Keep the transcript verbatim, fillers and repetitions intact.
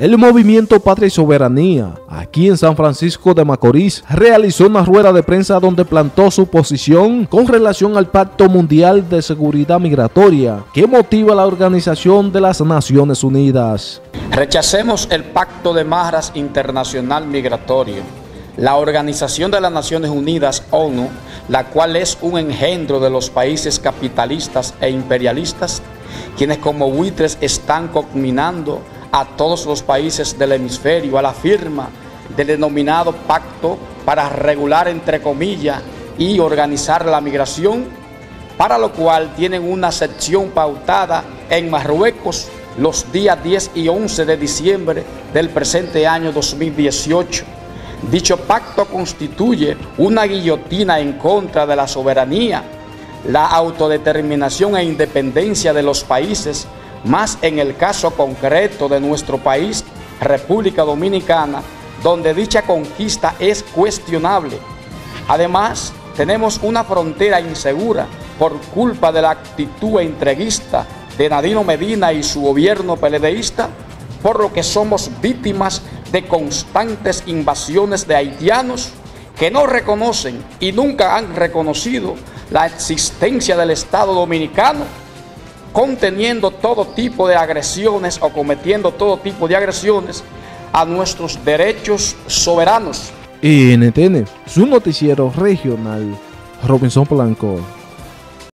El movimiento Patria y Soberanía, aquí en San Francisco de Macorís, realizó una rueda de prensa donde plantó su posición con relación al Pacto Mundial de Seguridad Migratoria que motiva la Organización de las Naciones Unidas. Rechacemos el Pacto de Marras Internacional Migratorio, la Organización de las Naciones Unidas, ONU, la cual es un engendro de los países capitalistas e imperialistas, quienes como buitres están conminando a todos los países del hemisferio a la firma del denominado pacto para regular, entre comillas, y organizar la migración, para lo cual tienen una sección pautada en Marruecos los días diez y once de diciembre del presente año dos mil dieciocho. Dicho pacto constituye una guillotina en contra de la soberanía, la autodeterminación e independencia de los países, más en el caso concreto de nuestro país, República Dominicana, donde dicha conquista es cuestionable. Además, tenemos una frontera insegura por culpa de la actitud entreguista de Danilo Medina y su gobierno peledeísta, por lo que somos víctimas de constantes invasiones de haitianos que no reconocen y nunca han reconocido la existencia del Estado Dominicano, conteniendo todo tipo de agresiones o cometiendo todo tipo de agresiones a nuestros derechos soberanos. N T N, su noticiero regional, Robinson Blanco.